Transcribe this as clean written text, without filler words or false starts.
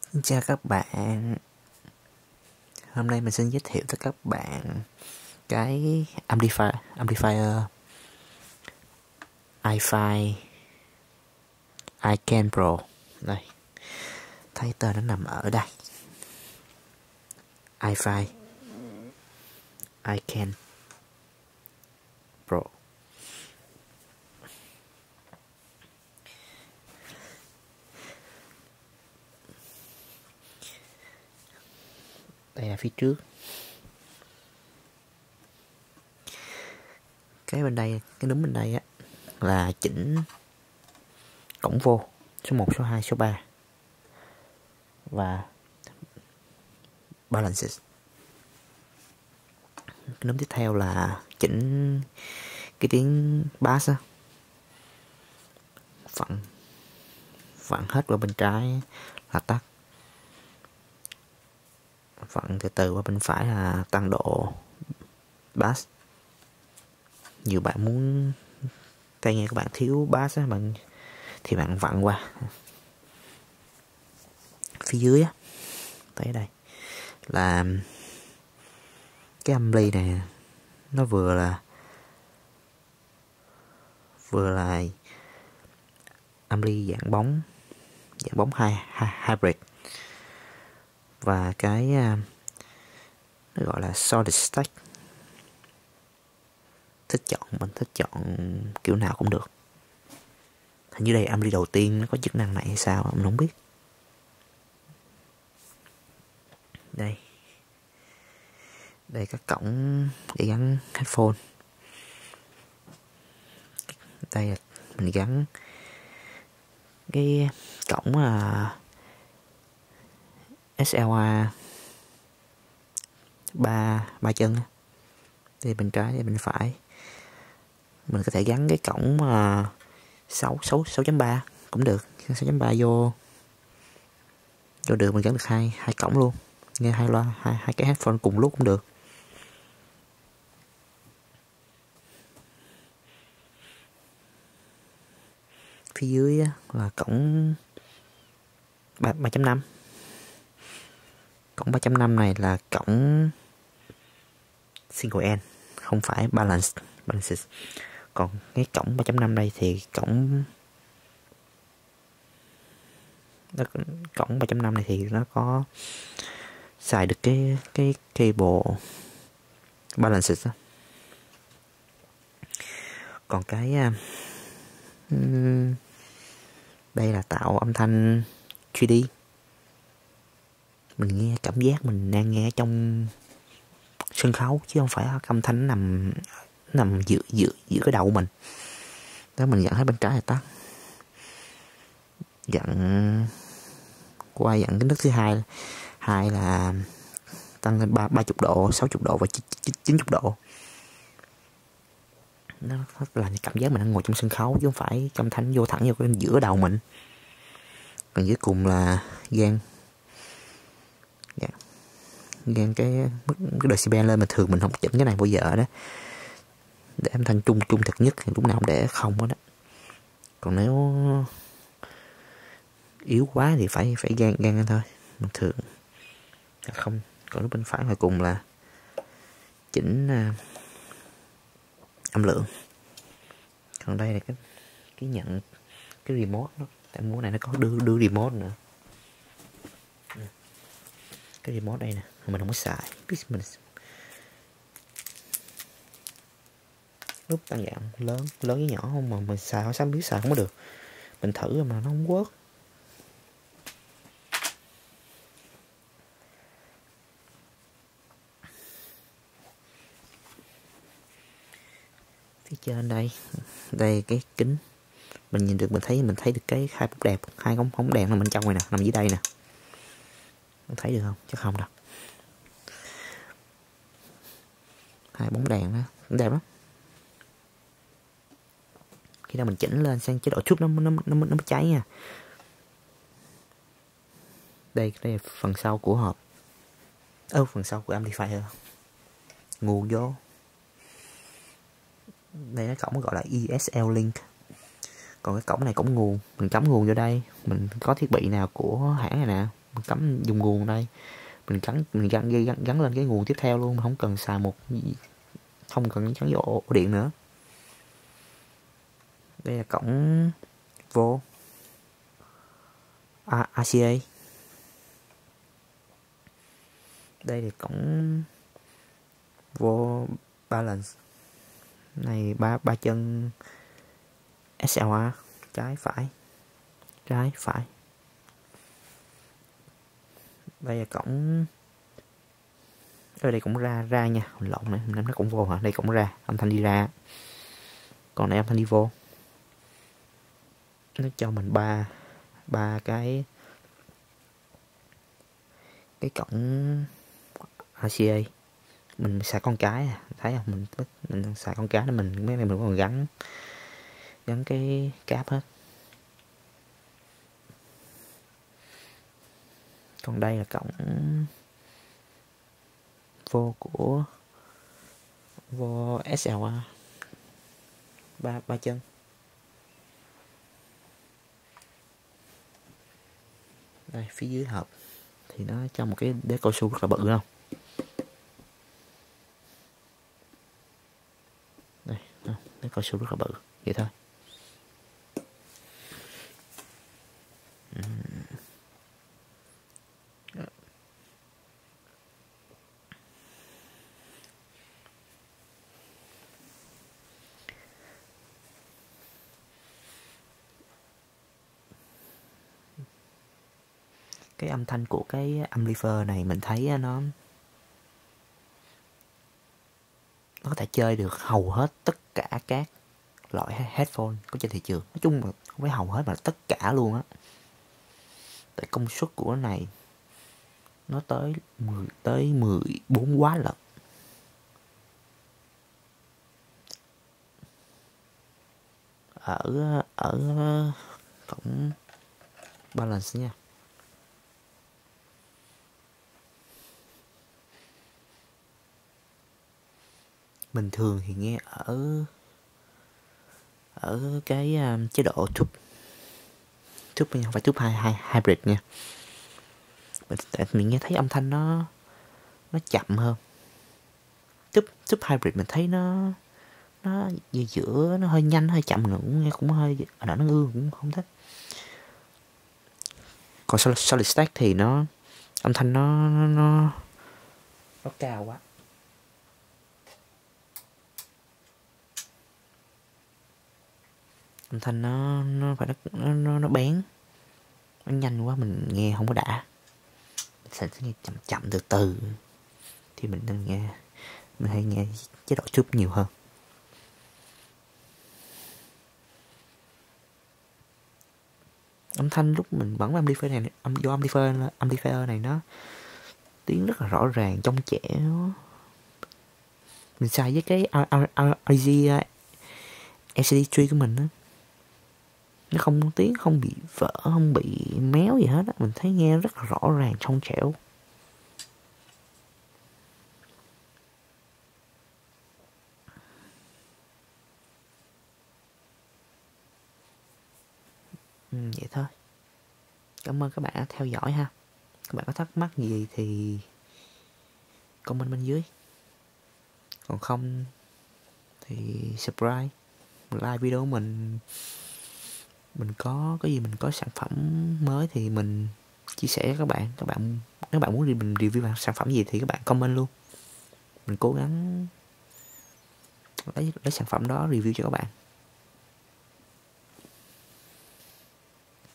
Xin chào các bạn. Hôm nay mình xin giới thiệu tới các bạn cái amplifier iFi iCan Pro. Đây, thấy tên nó nằm ở đây. iFi iCan Pro. Đây là phía trước. Cái bên đây, cái núm bên đây á là chỉnh cổng vô số 1, số 2, số 3 và balances. Cái núm tiếp theo là chỉnh cái tiếng bass á, vặn hết qua bên trái là tắt, vặn từ từ qua bên phải là tăng độ bass. Nhiều bạn muốn tai nghe các bạn thiếu bass á, thì bạn vặn qua phía dưới á, thấy đây là cái ampli này, nó vừa là ampli dạng bóng hybrid, và cái nó gọi là solid state. Mình thích chọn kiểu nào cũng được. Hình như đây ampli đầu tiên nó có chức năng này hay sao mình không biết. Đây các cổng để gắn headphone. Đây là mình gắn cái cổng SLA ba chân. Đây bên trái, đây bên phải. Mình có thể gắn cái cổng 6.3 cũng được, 6.3 vô được. Mình gắn được hai cổng luôn, nghe hai loa, hai cái headphone cùng lúc cũng được. Phía dưới là cổng 3.5. Cổng 3.5 này là cổng single end, không phải balances. Còn cái cổng 3.5 đây thì cổng 3.5 này thì nó có xài được cái cable balances đó. Còn cái đây là tạo âm thanh 3D. Mình nghe cảm giác mình đang nghe trong sân khấu chứ không phải âm thanh nằm giữa cái đầu mình. Đó, mình dặn hết bên trái là tắt, dặn cái nấc thứ hai là tăng lên 30 độ, 60 độ và 90 độ. Nó là cảm giác mình đang ngồi trong sân khấu chứ không phải âm thanh vô thẳng vào cái giữa đầu mình. Còn dưới cùng là gan cái decibel lên. Mà thường mình không chỉnh cái này bao giờ đó, để âm thanh trung thật nhất thì lúc nào cũng để không đó. Còn nếu yếu quá thì phải gan lên thôi. Mình thường không. Còn lúc bên phải ngoài cùng là chỉnh âm lượng. Còn đây là cái nhận cái remote đó. Tại múa này nó có đưa remote nữa. Cái remote đây nè, mình không có xài. Nút tăng giảm lớn với nhỏ không mà mình xài, sao biết xài không có được. Mình thử mà nó không work. Phía trên đây cái kính mình nhìn được, mình thấy được cái hai bóng đẹp, hai bóng đèn nằm bên trong này nè, nằm dưới đây nè. Mình thấy được không? Chắc không đâu. Hai bóng đèn đó, đẹp lắm. Khi nào mình chỉnh lên sang chế độ chút nó mới cháy nha. Đây là phần sau của hộp. Phần sau của amplifier. Nguồn vô. Đây cái cổng gọi là ESL link. Còn cái cổng này cổng nguồn, mình cắm nguồn vô đây. Mình có thiết bị nào của hãng này nè, mình cắm dùng nguồn đây, mình gắn lên cái nguồn tiếp theo luôn, không cần xài không cần gắn vô ổ điện nữa. Đây là cổng vô RCA. Đây là cổng vô balance. Này ba chân SLA, trái phải. Đây là cổng, ở đây cũng ra nha, mình lộn này, nó cũng vô hả? Đây cũng ra, âm thanh đi ra, còn này âm thanh đi vô. Nó cho mình ba cái cổng RCA. Mình xài con cái, thấy không, mình xài con cái, mình mấy này mình còn gắn cái cáp hết. Còn đây là cổng vô SLA, ba chân. Đây phía dưới hộp thì nó cho một cái đế cao su rất là bự không. Đây, đế cao su rất là bự vậy thôi. Cái âm thanh của cái amplifier này mình thấy nó có thể chơi được hầu hết tất cả các loại headphone có trên thị trường. Nói chung là không phải hầu hết mà tất cả luôn á. Tại công suất của nó này nó tới 14W lận. Ở cổng balance nha. Bình thường thì nghe ở cái chế độ tube không phải tube hybrid nha. Tại mình nghe thấy âm thanh nó chậm hơn. Tube hybrid mình thấy nó giữa nó hơi nhanh hơi chậm nữa, nghe cũng hơi nó cũng không thích. Còn solid state thì nó âm thanh nó cao quá. Âm thanh nó phải nó bén, nó nhanh quá mình nghe không có đã. Mình sẽ nghe chậm từ từ thì mình nên nghe, mình hay nghe chế độ tube nhiều hơn. Âm thanh lúc mình bấm amplifier này nó tiếng rất là rõ ràng trong trẻo. Mình xài với cái RG LCD3 của mình á, nó không tiếng không bị vỡ, không bị méo gì hết á. Mình thấy nghe rất là rõ ràng trong trẻo. Vậy thôi. Cảm ơn các bạn đã theo dõi ha. Các bạn có thắc mắc gì thì comment bên dưới. Còn không thì subscribe, like video của mình. Mình có gì mình có sản phẩm mới thì mình chia sẻ với các bạn. Nếu bạn muốn mình review sản phẩm gì thì các bạn comment luôn. Mình cố gắng lấy sản phẩm đó review cho các bạn.